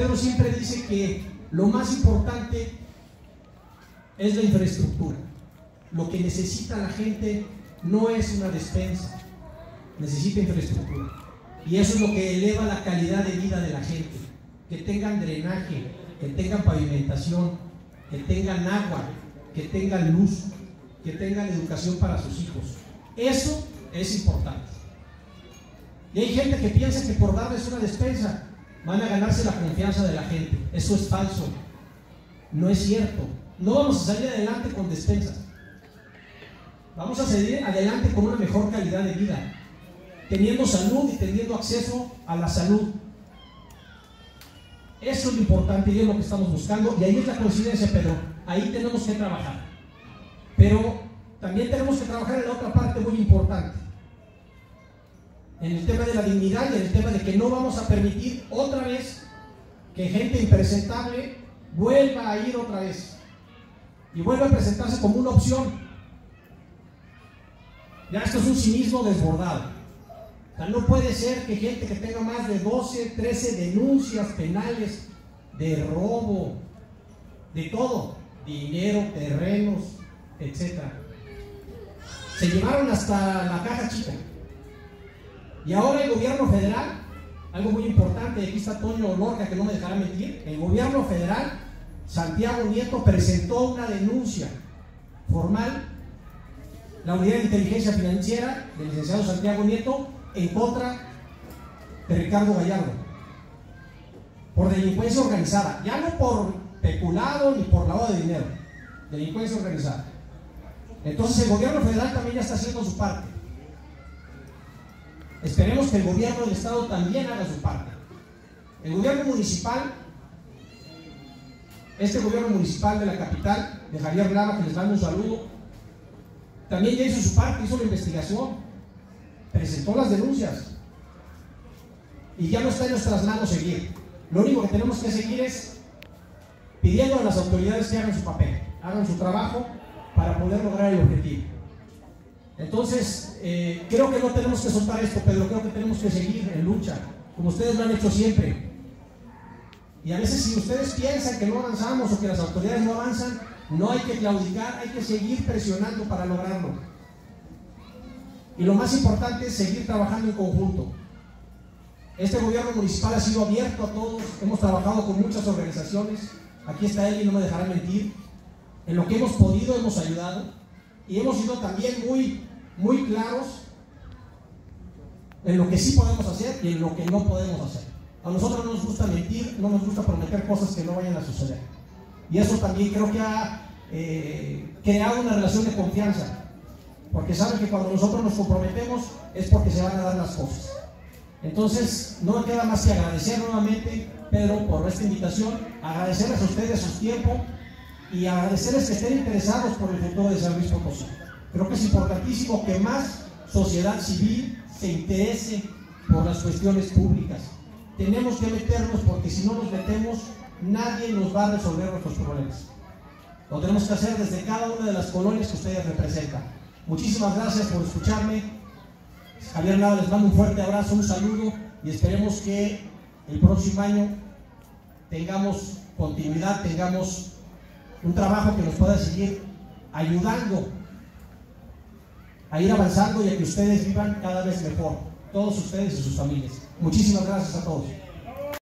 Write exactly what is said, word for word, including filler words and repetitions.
Pedro siempre dice que lo más importante es la infraestructura. Lo que necesita la gente no es una despensa, necesita infraestructura. Y eso es lo que eleva la calidad de vida de la gente. Que tengan drenaje, que tengan pavimentación, que tengan agua, que tengan luz, que tengan educación para sus hijos. Eso es importante. Y hay gente que piensa que por darles una despensa van a ganarse la confianza de la gente. Eso es falso. No es cierto. No vamos a salir adelante con despensas. Vamos a salir adelante con una mejor calidad de vida, teniendo salud y teniendo acceso a la salud. Eso es lo importante y es lo que estamos buscando. Y ahí es la coincidencia, Pedro. Ahí tenemos que trabajar. Pero también tenemos que trabajar en la otra parte muy importante, en el tema de la dignidad y en el tema de que no vamos a permitir otra vez que gente impresentable vuelva a ir otra vez y vuelva a presentarse como una opción. Ya esto es un cinismo desbordado. O sea, no puede ser que gente que tenga más de doce, trece denuncias penales de robo, de todo, dinero, terrenos, etcétera, se llevaron hasta la caja chica. Y ahora el gobierno federal, algo muy importante, aquí está Toño Lorca que no me dejará mentir, el gobierno federal, Santiago Nieto, presentó una denuncia formal, la Unidad de Inteligencia Financiera del licenciado Santiago Nieto, en contra de Ricardo Gallardo, por delincuencia organizada, ya no por peculado ni por lavado de dinero, delincuencia organizada. Entonces el gobierno federal también ya está haciendo su parte. Esperemos que el gobierno del estado también haga su parte. El gobierno municipal, este gobierno municipal de la capital, de Javier Lama, que les mando un saludo, también ya hizo su parte, hizo la investigación, presentó las denuncias y ya no está en nuestras manos seguir. Lo único que tenemos que seguir es pidiendo a las autoridades que hagan su papel, hagan su trabajo para poder lograr el objetivo. Entonces, eh, creo que no tenemos que soltar esto, Pedro, creo que tenemos que seguir en lucha, como ustedes lo han hecho siempre. Y a veces si ustedes piensan que no avanzamos o que las autoridades no avanzan, no hay que claudicar, hay que seguir presionando para lograrlo. Y lo más importante es seguir trabajando en conjunto. Este gobierno municipal ha sido abierto a todos, hemos trabajado con muchas organizaciones, aquí está él y no me dejará mentir. En lo que hemos podido hemos ayudado y hemos sido también muy, muy claros en lo que sí podemos hacer y en lo que no podemos hacer. A nosotros no nos gusta mentir, no nos gusta prometer cosas que no vayan a suceder. Y eso también creo que ha eh, creado una relación de confianza, porque saben que cuando nosotros nos comprometemos es porque se van a dar las cosas. Entonces no me queda más que agradecer nuevamente, Pedro, por esta invitación, agradecerles a ustedes su tiempo y agradecerles que estén interesados por el futuro de San Luis Potosí. Creo que es importantísimo que más sociedad civil se interese por las cuestiones públicas. Tenemos que meternos, porque si no nos metemos, nadie nos va a resolver nuestros problemas. Lo tenemos que hacer desde cada una de las colonias que ustedes representan. Muchísimas gracias por escucharme. Javier Nava, les mando un fuerte abrazo, un saludo y esperemos que el próximo año tengamos continuidad, tengamos un trabajo que nos pueda seguir ayudando a ir avanzando y a que ustedes vivan cada vez mejor, todos ustedes y sus familias. Muchísimas gracias a todos.